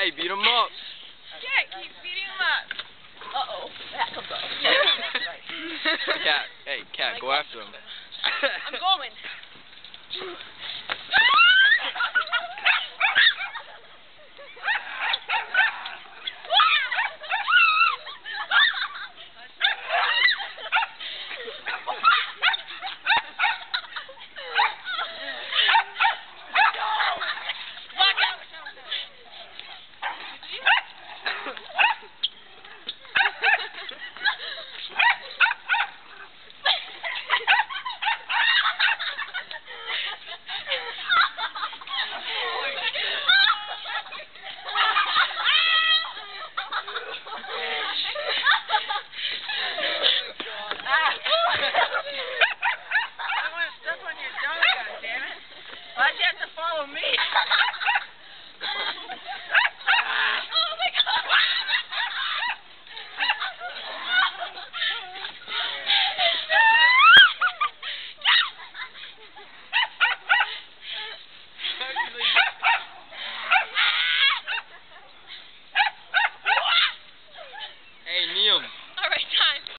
Hey, beat him up. Yeah, keep beating him up. Uh-oh. That comes up. Cat, hey, Cat, go after him. I'm going. Why'd you have to follow me?